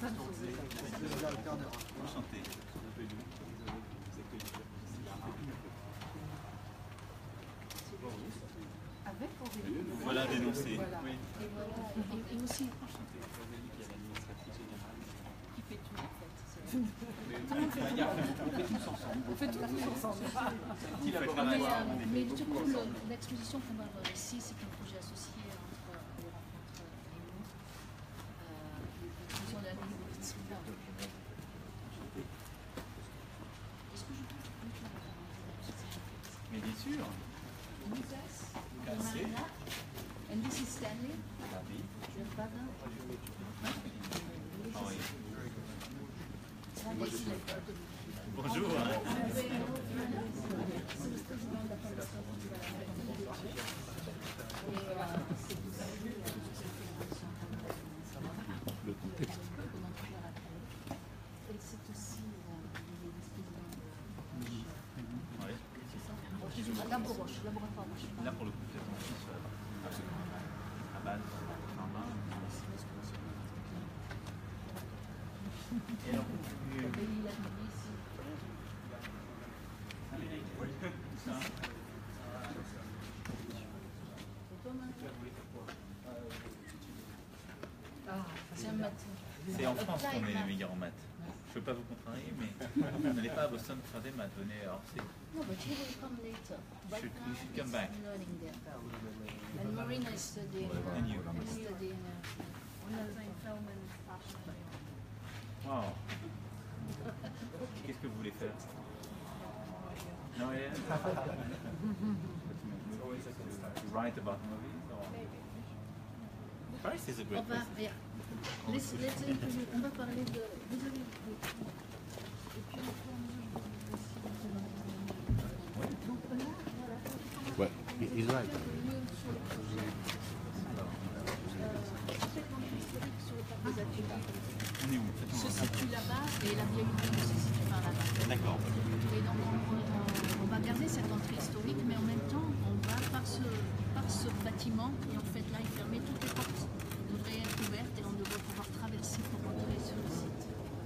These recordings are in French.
Enchanté. Avec Aurélie. Voilà dénoncé. Voilà. Oui. Et voilà. Et aussi, qui fait tout en fait. On fait tout ensemble. Mais du coup, l'exposition qu'on va avoir ici, c'est un projet associé entre les rencontres et nous. L'exposition de la ligne de Spielberg. Est-ce que je peux Mais bien sûr. Lucas, Marina, and this is Stanley, your brother. Ah oui. Bonjour. Bonjour. Le contexte. Et c'est aussi Oui. laboratoire. Là pour le coup, c'est ton fils à base, en main. Et alors, c'est en France qu'on est les meilleurs en maths. Je ne veux pas vous contrarier, mais vous n'allez pas à Boston faire des maths, venez alors c'est... No, but he will come later. Right You now, should come he's back. learning there. And Marina is studying. And you. Studying. Wow. Qu'est-ce que vous voulez faire? No, yeah. You write about movies or... Paris is a great place. Yeah. Let's interview. On va parler de. Vous avez. Et puis donc là, voilà. Ouais, he's right. Historique sur le parc des ateliers. On est où? Se situe là-bas et la vieille ville se situe par là-bas. D'accord. Et donc on va garder cette entrée historique, mais en même temps on va par ce bâtiment et en fait là il fermait toutes les portes devraient être ouvertes et on devrait pouvoir traverser pour rentrer sur le site.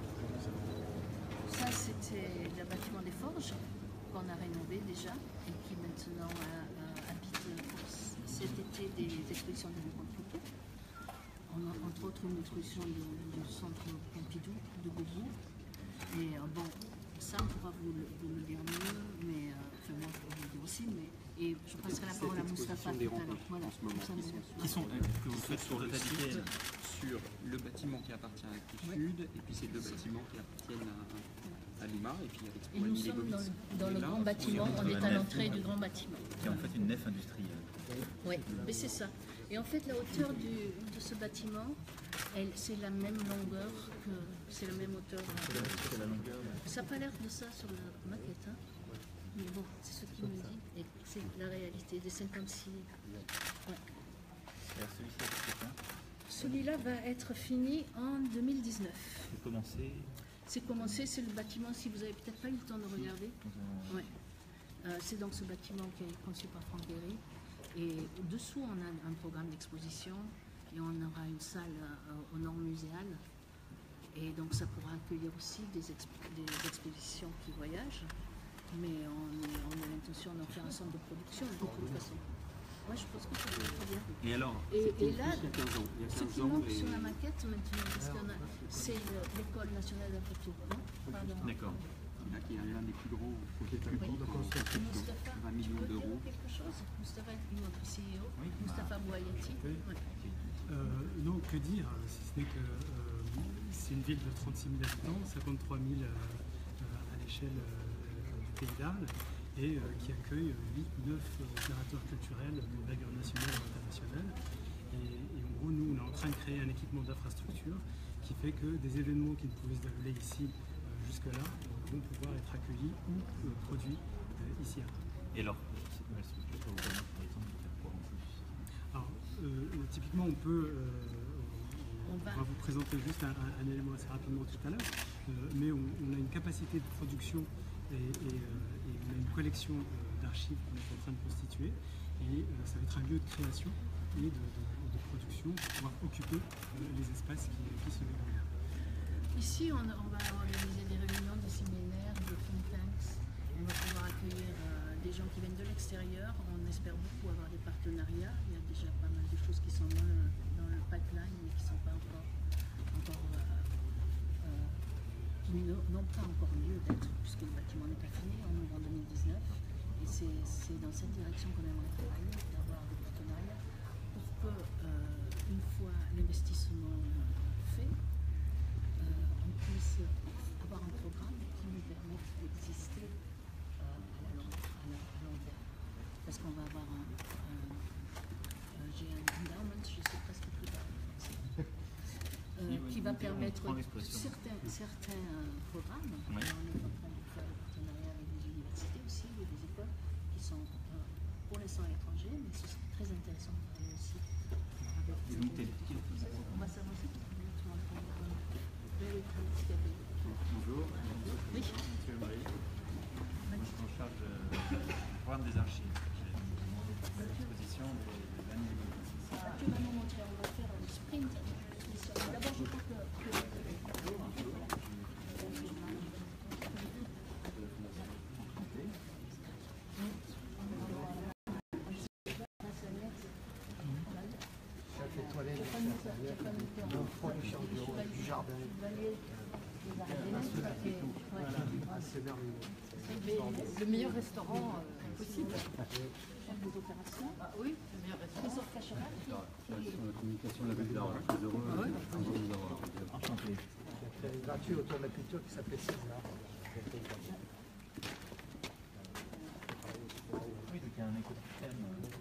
Ça c'était le bâtiment des forges qu'on a rénové déjà et qui maintenant habite pour cet été des expositions de Pompidou. On a entre autres une exposition du centre Pompidou de Beaubourg. Et bon, ça on pourra vous le dire mieux, mais enfin moi je pourrais vous le dire aussi, mais et je passerai la parole à Moustapha tout à l'heure. Voilà, Qui sont que vous faites sur le totalité sur le bâtiment qui appartient à Actes Sud, et puis ces deux bâtiments qui appartiennent à Lima, et puis il y a Et nous sommes dans le grand bâtiment, on est à l'entrée du grand bâtiment. qui est en fait une nef industrielle. Oui, mais c'est ça. Et en fait, la hauteur de ce bâtiment, c'est la même longueur que. C'est la même hauteur. C'est la longueur. Ça n'a pas l'air de ça sur la maquette, hein. Mais bon, c'est ce qu'il me dit. Et c'est la réalité des 56. Ouais. Et alors celui-ci, c'est quoi? Celui-là va être fini en 2019. Vous commencez. C'est commencé, c'est le bâtiment, si vous avez peut-être pas eu le temps de regarder. Ouais. C'est donc ce bâtiment qui est conçu par Franck Derry. Et dessous, on a un programme d'exposition et on aura une salle aux normes muséales. Et donc, ça pourra accueillir aussi des expositions qui voyagent. Mais on a l'intention d'en faire un centre de production de toute façon. Moi, je pense que ça va être très bien. Et alors? Et là, il y a 15 ans. Il y a ce 15 qui ans, manque les- sur la maquette maintenant, parce qu'on a, c'est l'école nationale de la photo. Pardon. D'accord. Là, qui est l'un des plus gros prototypes Oui. de construction, Moustapha, 20 tu millions peux dire d'euros. quelque chose? Moustapha est notre CEO, Moustapha Bouayati. Oui. Ouais. Non, que dire, si ce n'est que c'est une ville de 36 000 habitants, 53 000 à l'échelle du Pays d'Arles, et qui accueille 8-9 opérateurs culturels d'envergure nationale et internationale. Et en gros, nous, on est en train de créer un équipement d'infrastructure qui fait que des événements qui ne pouvaient se dérouler ici jusque-là vont pouvoir être accueillis ou produits ici à Arles. Et alors, cette nouvelle structure peut vous permettre, par exemple, de faire quoi en plus? Alors, typiquement, on peut, on va vous présenter juste un élément assez rapidement tout à l'heure, mais on a une capacité de production et on a une collection d'archives qu'on est en train de constituer, et ça va être un lieu de création et de production pour pouvoir occuper les espaces qui se déroulent. aussi, on va organiser des réunions de séminaires, de think tanks. On va pouvoir accueillir des gens qui viennent de l'extérieur. On espère beaucoup avoir des partenariats. Il y a déjà pas mal de choses qui sont dans le pipeline, mais qui ne sont pas encore qui n'ont pas encore lieu d'être, puisque le bâtiment n'est pas fini, on ouvre en 2019. Et c'est dans cette direction qu'on aimerait travailler, d'avoir des partenariats, pour que, une fois l'investissement fait, on puisse avoir un programme qui nous permette d'exister à long terme. Parce qu'on va avoir j'ai un endowment, je sais presque plus tard, qui va permettre certains programmes. Oui. On est en train de faire des partenariats avec des universités aussi, ou des écoles qui sont pour l'instant étrangers, mais ce serait très intéressant de travailler aussi avec Et donc, on va s'avancer. bonjour. Oui. Monsieur Marie. Moi, je suis en charge du programme des archives. J'ai une exposition des années 2006. Tu vas nous montrer, on va faire un sprint. D'abord, je crois que du jardin. Le meilleur restaurant possible. chef des opérations. Oui, le meilleur restaurant. Christophe Cacheral. Sur la communication de la ville d'Arles, je suis heureux de vous avoir. Enchanté. Il y a une gratuit autour de la culture qui s'appelait César. Oui, donc il y a un écosystème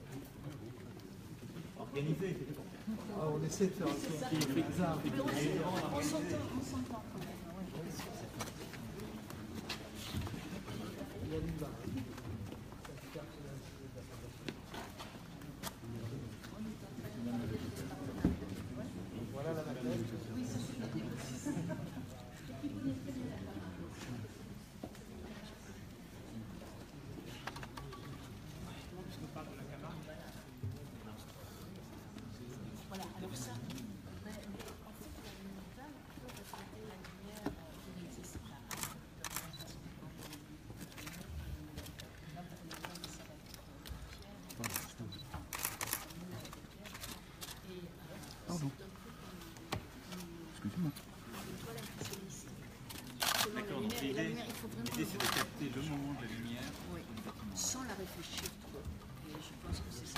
organisé. Ah, on essaie de faire un truc qui est bizarre. On s'entend quand même. Il y a du bas. Voilà la maquette. Voilà, alors ça, en fait, la monumentale peut refléter la lumière qui n'existe pas. Excusez-moi. D'accord, donc l'idée c'est de capter le moment de la lumière Oui, sur le bâtiment. sans la réfléchir trop. Et je pense que c'est ça.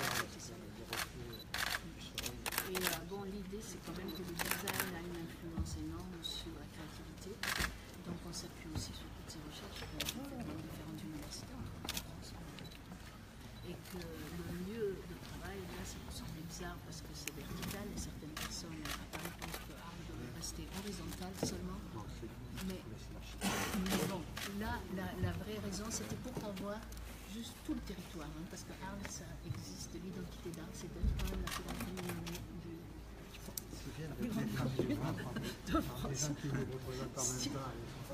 Et bon, l'idée, c'est quand même que le design a une influence énorme sur la créativité. Donc, on s'appuie aussi sur toutes ces recherches qu'on fait dans différentes universités en France. Et que le lieu de travail, là, ça peut sembler bizarre parce que c'est vertical et certaines personnes à Paris pensent que Arles devrait rester horizontal seulement. Mais bon, là, la vraie raison, c'était pour avoir juste tout le territoire, hein, parce que Arles, ça existe, l'identité d'Arles, c'est d'être quand même la plus grande commune Ils viennent de mettre un peu de France. Les gens qui nous représentent en même temps.